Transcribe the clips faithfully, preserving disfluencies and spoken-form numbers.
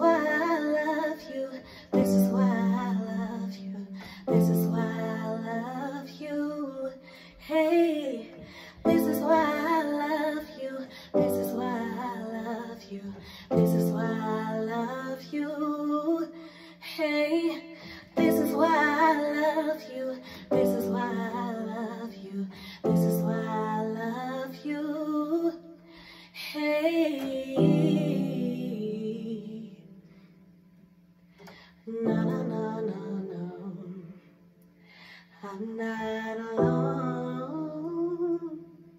why I love you. This is why I love you. This is why I love you. Hey, this is why I love you. This is why I love you. This is why I love you. Hey, this is why I love you. This is why I love you. This is why I love you. Hey, no, no, no, no, no, I'm not alone.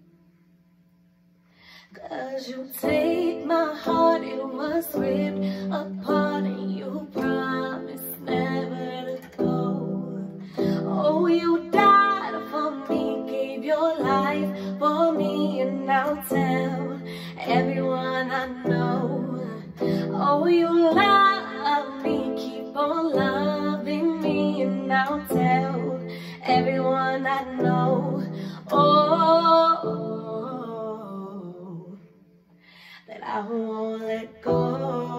'Cause you take my heart, it was ripped apart, and you promised never to go. Oh, you died for me, gave your life for me, and I'll tell everyone I know. Oh, you love me, keep on loving me, and I'll tell everyone I know. Oh, that I won't let go.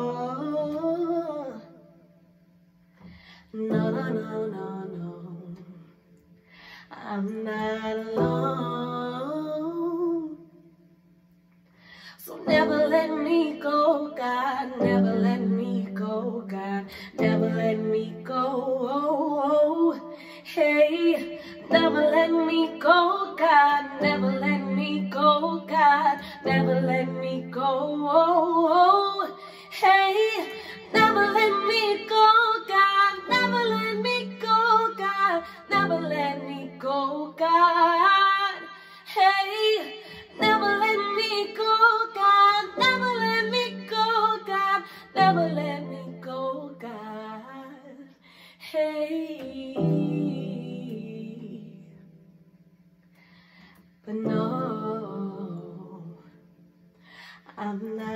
No, no, no, no, no, I'm not alone. So never let me go, God, never let me go, God, never let me go. Oh, oh. Hey, never let me go, God, never let me go, God, never let me go. Oh, oh. Hey, never let me go, God, never let me go, God, never let me go, God. Hey, never let me go, God, never let me go, God, never let me go, God. Hey, but no, I'm not.